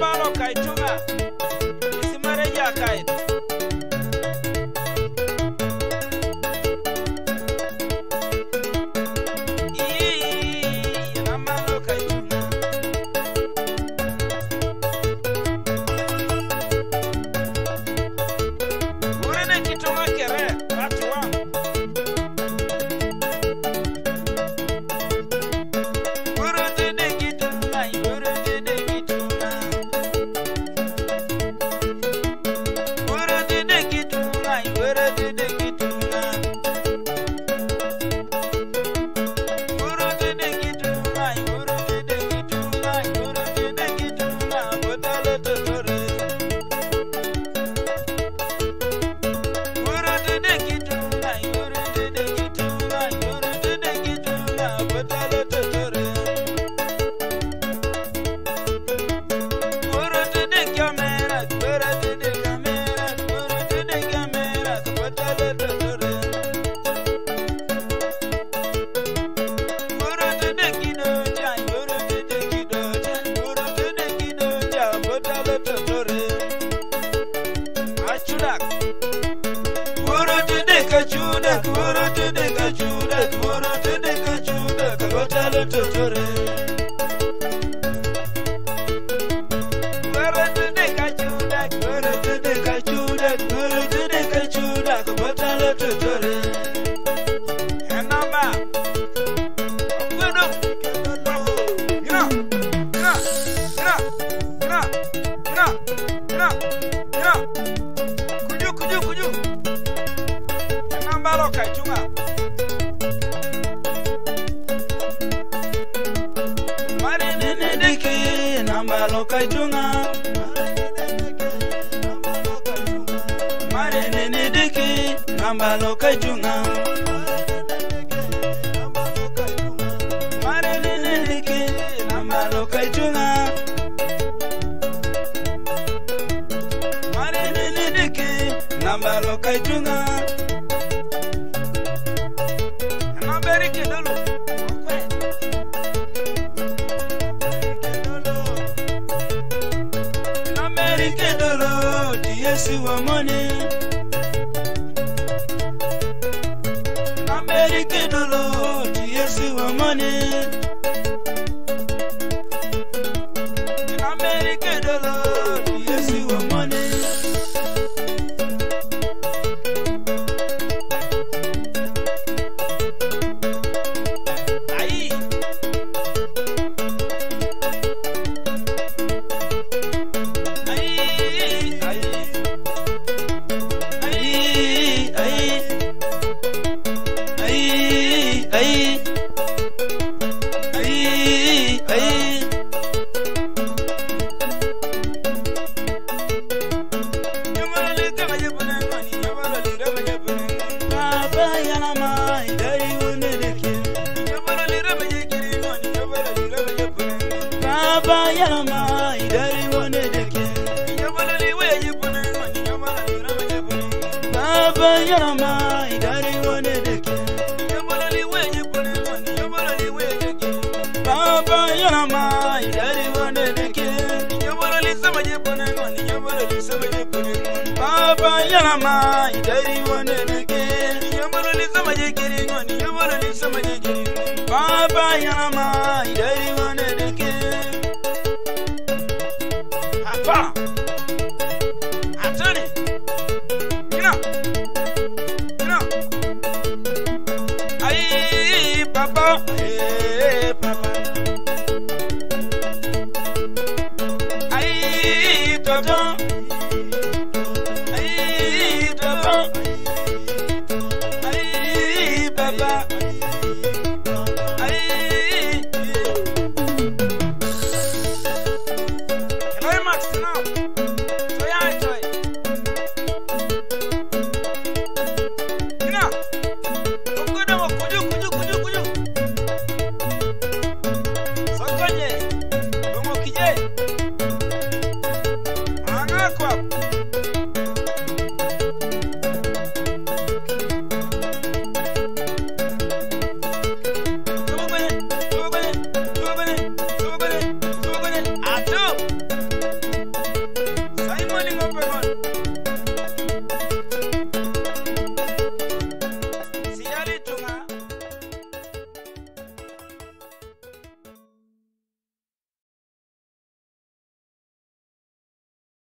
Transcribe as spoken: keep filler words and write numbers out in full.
Enambalo kaitunga isimareja kait Enambalo kaitunga Urene kitunga kere watu wangu Enambalo kaitunga Mare nene deki Enambalo kaitunga Mare nene deki Enambalo kaitunga Mare nene deki Enambalo kaitunga Enamberi kidolo Yesi wa money America dolo Yesi wa money America dolo Yesi wa money Ai Yarama idari wone deke Yabalali wenye pone mani Yabalali wenye ke Baba yarama idari wone deke Yabalali samaje pone mani Yabalali samaje pone mani Baba yarama idari wone deke Yabalali samaje kiri mani Yabalali samaje kiri mani Baba yarama idari wone deke Apa Atani Kina Papa, hey, Papa. Aye, Papa.